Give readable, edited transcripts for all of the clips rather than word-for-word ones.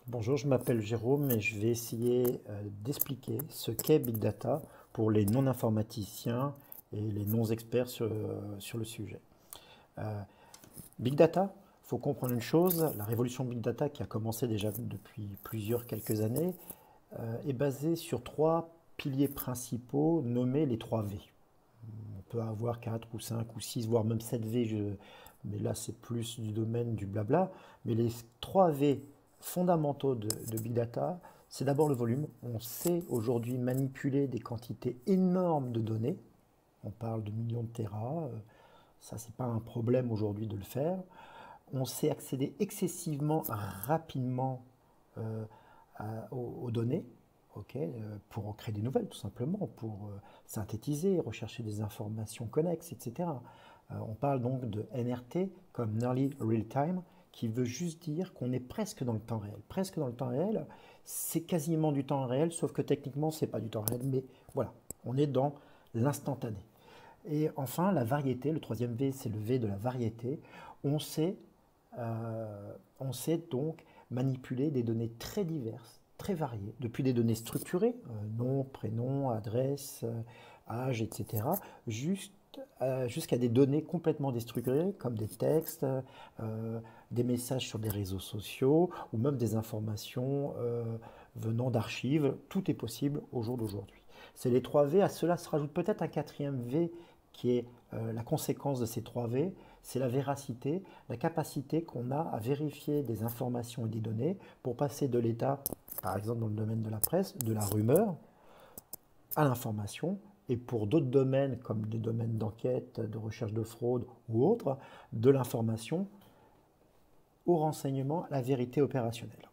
Bonjour, je m'appelle Jérôme et je vais essayer d'expliquer ce qu'est Big Data pour les non-informaticiens et les non-experts sur le sujet. Euh, Big Data, il faut comprendre une chose, la révolution Big Data qui a commencé déjà depuis quelques années est basée sur trois piliers principaux nommés les 3 V. On peut avoir 4 ou 5 ou 6, voire même 7 V, mais là c'est plus du domaine du blabla. Mais les 3 V fondamentaux de Big Data, c'est d'abord le volume. On sait aujourd'hui manipuler des quantités énormes de données. On parle de millions de téras. Ça, c'est pas un problème aujourd'hui de le faire. On sait accéder excessivement rapidement euh, aux données, ok, pour en créer des nouvelles tout simplement, pour synthétiser, rechercher des informations connexes, etc. On parle donc de NRT comme Nearly Real Time, qui veut juste dire qu'on est presque dans le temps réel. Presque dans le temps réel, c'est quasiment du temps réel, sauf que techniquement, c'est pas du temps réel, mais voilà, on est dans l'instantané. Et enfin, la variété, le troisième V, c'est le V de la variété. On sait, on sait donc manipuler des données très diverses, très variées, depuis des données structurées, nom, prénom, adresse, âge, etc., jusqu'à des données complètement déstructurées, comme des textes, des messages sur des réseaux sociaux, ou même des informations venant d'archives. Tout est possible au jour d'aujourd'hui. C'est les 3 V. À cela se rajoute peut-être un quatrième V qui est la conséquence de ces 3 V, c'est la véracité, la capacité qu'on a à vérifier des informations et des données pour passer de l'état, par exemple dans le domaine de la presse, de la rumeur à l'information, et pour d'autres domaines comme des domaines d'enquête, de recherche de fraude ou autres, de l'information au renseignement, à la vérité opérationnelle.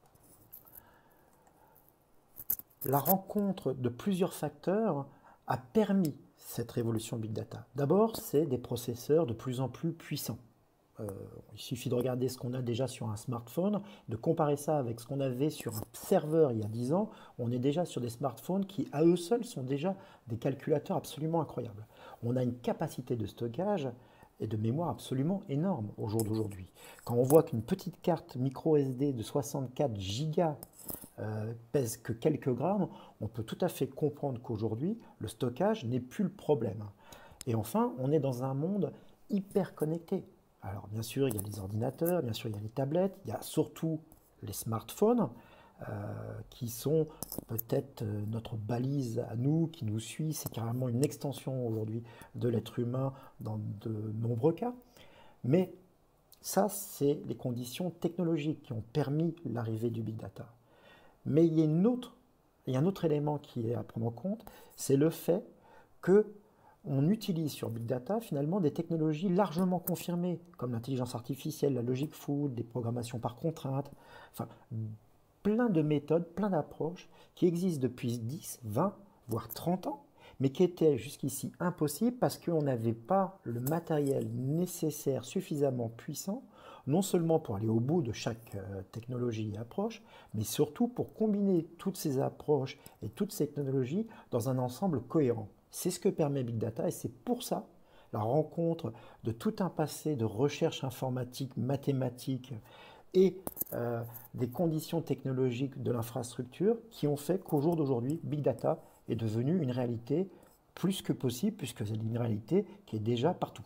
La rencontre de plusieurs facteurs a permis cette révolution Big Data. D'abord, c'est des processeurs de plus en plus puissants. Il suffit de regarder ce qu'on a déjà sur un smartphone, de comparer ça avec ce qu'on avait sur un serveur il y a 10 ans. On est déjà sur des smartphones qui, à eux seuls, sont déjà des calculateurs absolument incroyables. On a une capacité de stockage et de mémoire absolument énorme au jour d'aujourd'hui. Quand on voit qu'une petite carte micro SD de 64 gigas pèse que quelques grammes, on peut tout à fait comprendre qu'aujourd'hui, le stockage n'est plus le problème. Et enfin, on est dans un monde hyper connecté. Alors bien sûr, il y a les ordinateurs, bien sûr, il y a les tablettes, il y a surtout les smartphones, qui sont peut-être notre balise à nous, qui nous suit. C'est carrément une extension aujourd'hui de l'être humain dans de nombreux cas. Mais ça, c'est les conditions technologiques qui ont permis l'arrivée du big data. Mais il y a un autre élément qui est à prendre en compte, c'est le fait que on utilise sur Big Data finalement des technologies largement confirmées, comme l'intelligence artificielle, la logic food, des programmations par contrainte, enfin plein de méthodes, plein d'approches qui existent depuis 10, 20, voire 30 ans, mais qui étaient jusqu'ici impossibles parce qu'on n'avait pas le matériel nécessaire suffisamment puissant, non seulement pour aller au bout de chaque technologie et approche, mais surtout pour combiner toutes ces approches et toutes ces technologies dans un ensemble cohérent. C'est ce que permet Big Data et c'est pour ça la rencontre de tout un passé de recherche informatique, mathématique et des conditions technologiques de l'infrastructure qui ont fait qu'au jour d'aujourd'hui, Big Data est devenu une réalité plus que possible, puisque c'est une réalité qui est déjà partout.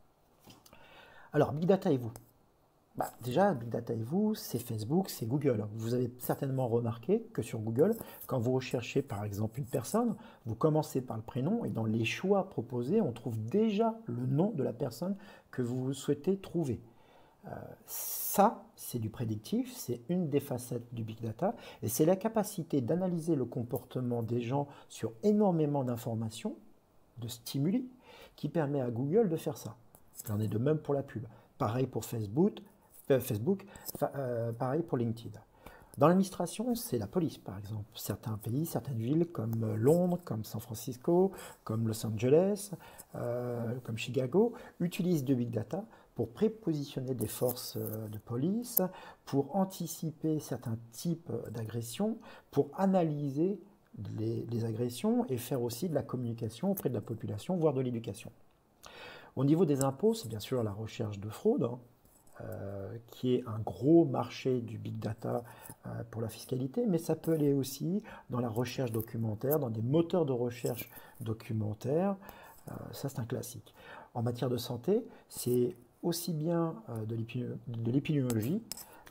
Alors, Big Data et vous? Déjà, Big Data et vous, c'est Facebook, c'est Google. Vous avez certainement remarqué que sur Google, quand vous recherchez par exemple une personne, vous commencez par le prénom et dans les choix proposés, on trouve déjà le nom de la personne que vous souhaitez trouver. Ça, c'est du prédictif, c'est une des facettes du big data, et c'est la capacité d'analyser le comportement des gens sur énormément d'informations, de stimuli, qui permet à Google de faire ça. Il en est de même pour la pub. Pareil pour Facebook, pareil pour LinkedIn. Dans l'administration, c'est la police, par exemple. Certains pays, certaines villes comme Londres, comme San Francisco, comme Los Angeles, comme Chicago, utilisent de big data pour prépositionner des forces de police, pour anticiper certains types d'agressions, pour analyser les agressions et faire aussi de la communication auprès de la population, voire de l'éducation. Au niveau des impôts, c'est bien sûr la recherche de fraude, hein. qui est un gros marché du big data pour la fiscalité, mais ça peut aller aussi dans la recherche documentaire, dans des moteurs de recherche documentaire. Ça, c'est un classique. En matière de santé, c'est aussi bien de l'épidémiologie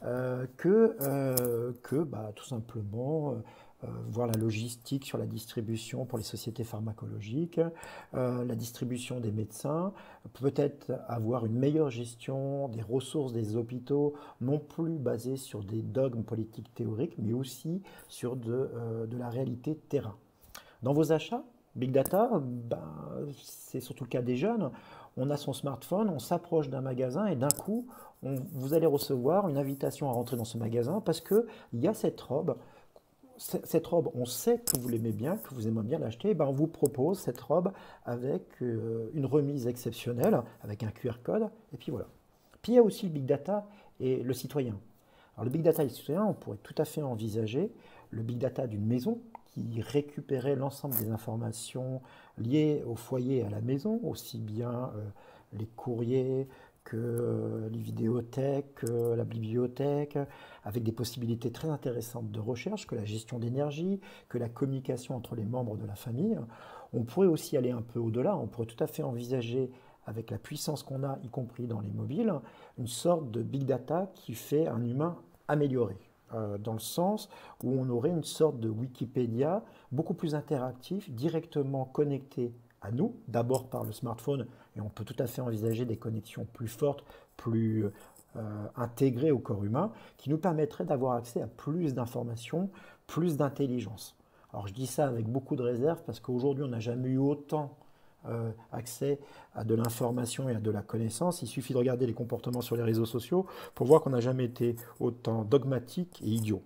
que tout simplement voir la logistique sur la distribution pour les sociétés pharmacologiques, la distribution des médecins, peut-être avoir une meilleure gestion des ressources des hôpitaux, non plus basée sur des dogmes politiques théoriques, mais aussi sur de la réalité terrain. Dans vos achats, Big Data, c'est surtout le cas des jeunes. On a son smartphone, on s'approche d'un magasin et d'un coup, vous allez recevoir une invitation à rentrer dans ce magasin parce qu'il y a cette robe. Cette robe, on sait que vous l'aimez bien, que vous aimez bien l'acheter, on vous propose cette robe avec une remise exceptionnelle, avec un QR code, et puis voilà. Puis il y a aussi le Big Data et le citoyen. Alors le Big Data et le citoyen, on pourrait tout à fait envisager le Big Data d'une maison qui récupérait l'ensemble des informations liées au foyer et à la maison, aussi bien les courriers que les vidéothèques, que la bibliothèque, avec des possibilités très intéressantes de recherche, que la gestion d'énergie, que la communication entre les membres de la famille. On pourrait aussi aller un peu au-delà, on pourrait tout à fait envisager, avec la puissance qu'on a, y compris dans les mobiles, une sorte de big data qui fait un humain amélioré, dans le sens où on aurait une sorte de Wikipédia beaucoup plus interactif, directement connecté à nous, d'abord par le smartphone, et on peut tout à fait envisager des connexions plus fortes, plus intégrées au corps humain, qui nous permettraient d'avoir accès à plus d'informations, plus d'intelligence. Alors je dis ça avec beaucoup de réserve, parce qu'aujourd'hui on n'a jamais eu autant accès à de l'information et à de la connaissance. Il suffit de regarder les comportements sur les réseaux sociaux pour voir qu'on n'a jamais été autant dogmatique et idiot.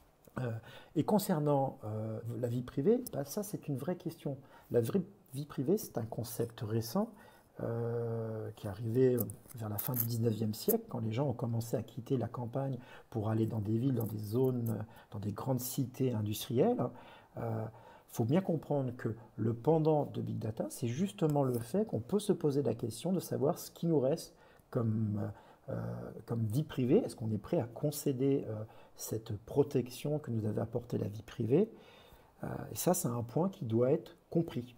Et concernant la vie privée, ça c'est une vraie question. La vraie vie privée, c'est un concept récent qui est arrivé vers la fin du 19e siècle, quand les gens ont commencé à quitter la campagne pour aller dans des villes, dans des zones, dans des grandes cités industrielles. Il faut bien comprendre que le pendant de Big Data, c'est justement le fait qu'on peut se poser la question de savoir ce qui nous reste comme vie privée. Est-ce qu'on est prêt à concéder cette protection que nous avait apportée la vie privée? Et ça, c'est un point qui doit être compris.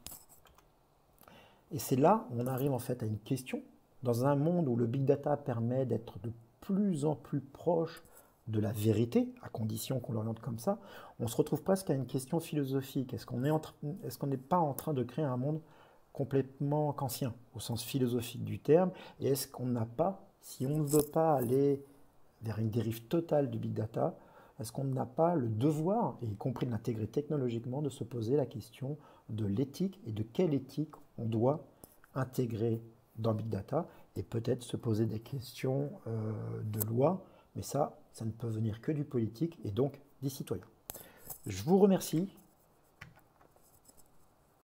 Et c'est là où on arrive en fait à une question. Dans un monde où le Big Data permet d'être de plus en plus proche de la vérité, à condition qu'on l'oriente comme ça, on se retrouve presque à une question philosophique. Est-ce qu'on n'est pas en train de créer un monde complètement kantien, au sens philosophique du terme? Et est-ce qu'on n'a pas, si on ne veut pas aller vers une dérive totale du Big Data, est-ce qu'on n'a pas le devoir, et y compris de l'intégrer technologiquement, de se poser la question de l'éthique et de quelle éthique on doit intégrer dans Big Data, et peut-être se poser des questions de loi, mais ça ne peut venir que du politique et donc des citoyens. Je vous remercie